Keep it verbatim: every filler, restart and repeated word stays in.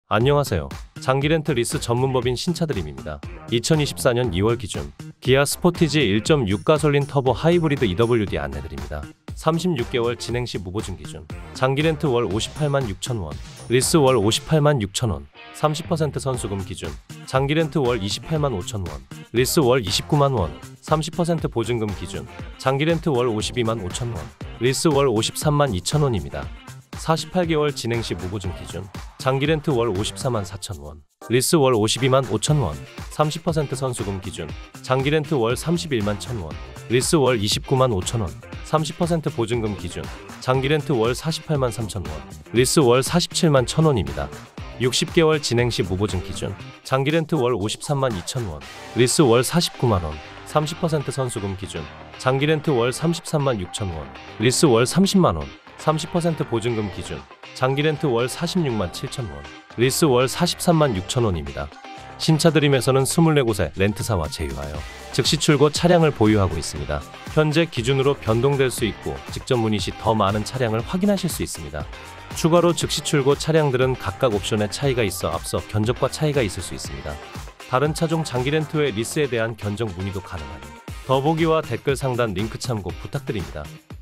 안녕하세요. 장기렌트 리스 전문법인 신차드림입니다. 이천이십사 년 이월 기준 기아 스포티지 일 점 육 가솔린 터보 하이브리드 이더블유디 안내드립니다. 삼십육 개월 진행시 무보증 기준 장기렌트 월 오십팔만 육천 원, 리스 월 오십팔만 육천 원, 삼십 퍼센트 선수금 기준 장기렌트 월 이십팔만 오천 원, 리스 월 이십구만 원, 삼십 퍼센트 보증금 기준 장기렌트 월 오십이만 오천 원, 리스 월 오십삼만 이천 원입니다. 사십팔 개월 진행시 무보증 기준 장기렌트 월 오십사만 사천 원, 리스 월 오십이만 오천 원, 삼십 퍼센트 선수금 기준 장기렌트 월 삼십일만 천 원, 리스 월 이십구만 오천 원, 삼십 퍼센트 보증금 기준 장기렌트 월 사십팔만 삼천 원, 리스 월 사십칠만 천 원입니다. 육십 개월 진행시 무보증 기준 장기렌트 월 오십삼만 이천 원, 리스 월 사십구만 원, 삼십 퍼센트 선수금 기준 장기렌트 월 삼십삼만 육천 원, 리스 월 삼십만 원, 삼십 퍼센트 보증금 기준 장기렌트 월 사십육만 칠천 원, 리스 월 사십삼만 육천 원입니다. 신차드림에서는 이십사 곳의 렌트사와 제휴하여 즉시 출고 차량을 보유하고 있습니다. 현재 기준으로 변동될 수 있고 직접 문의 시 더 많은 차량을 확인하실 수 있습니다. 추가로 즉시 출고 차량들은 각각 옵션에 차이가 있어 앞서 견적과 차이가 있을 수 있습니다. 다른 차종 장기렌트 외 리스에 대한 견적 문의도 가능하니 더보기와 댓글 상단 링크 참고 부탁드립니다.